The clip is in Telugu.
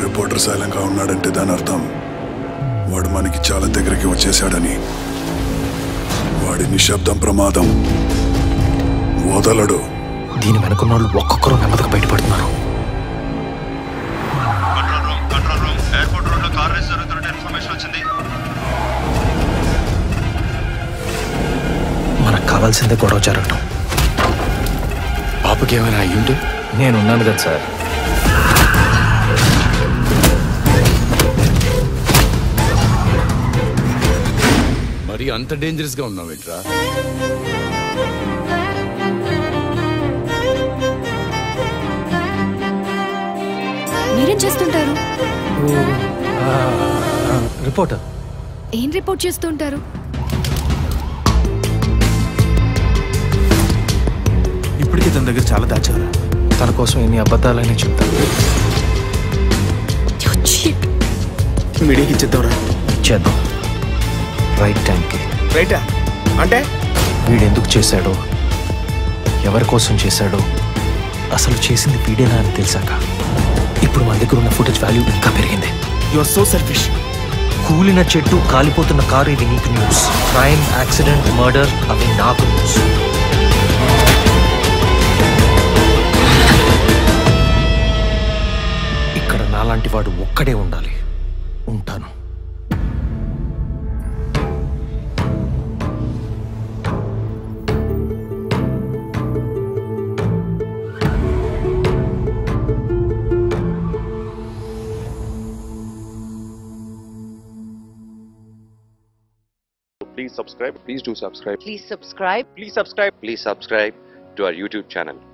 రిపోర్టర్ సైలెంట్గా ఉన్నాడంటే దాని అర్థం వాడు మనకి చాలా దగ్గరికి వచ్చేసాడని. వాడి నిశ్శబ్దం ప్రమాదం వదలడు. దీని వెనుకున్న వాళ్ళు ఒక్కొక్కరు నెమ్మదిగా బయటపడుతున్నారు. ఎయిర్పోర్ట్ రోడ్ లో కార్ రేస్ జరుగుతున్నట్టు ఇన్ఫర్మేషన్ వచ్చింది. మనకు కావాల్సిందే గొడవ జరగటం. పాపకి ఏమైనా అయ్యుంటే? నేనున్నాను కదా సార్. మరి అంత డేంజరస్ గా ఉన్నావేంట్రా? మీరేం చేస్తుంటారు? రిపోర్టర్. ఏం రిపోర్ట్ చేస్తుంటారు? ఇప్పటికే తన దగ్గర చాలా దాచారా? తన కోసం ఎన్ని అబద్ధాలని చెప్తాను. మీడియాకి ఇచ్చేద్దాంరా. ఇచ్చేద్దాం రైట్ టైంకి. రైటా అంటే వీడెందుకు చేశాడో, ఎవరి కోసం చేశాడో, అసలు చేసింది వీడేనా అని తెలిసాక ఇప్పుడు మన దగ్గర ఉన్న ఫుటేజ్ వాల్యూ ఇంకా పెరిగింది. You are so selfish. కూలిన చెట్టు, కాలిపోతున్న కారు ఇవి నీకు న్యూస్. క్రైమ్, యాక్సిడెంట్, మర్డర్ అవి నాకు న్యూస్. ఇక్కడ నాలాంటి వాడు ఒక్కడే ఉండాలి. ఉంటాను. Please subscribe. Please do subscribe. Please subscribe. Please subscribe. Please subscribe to our YouTube channel.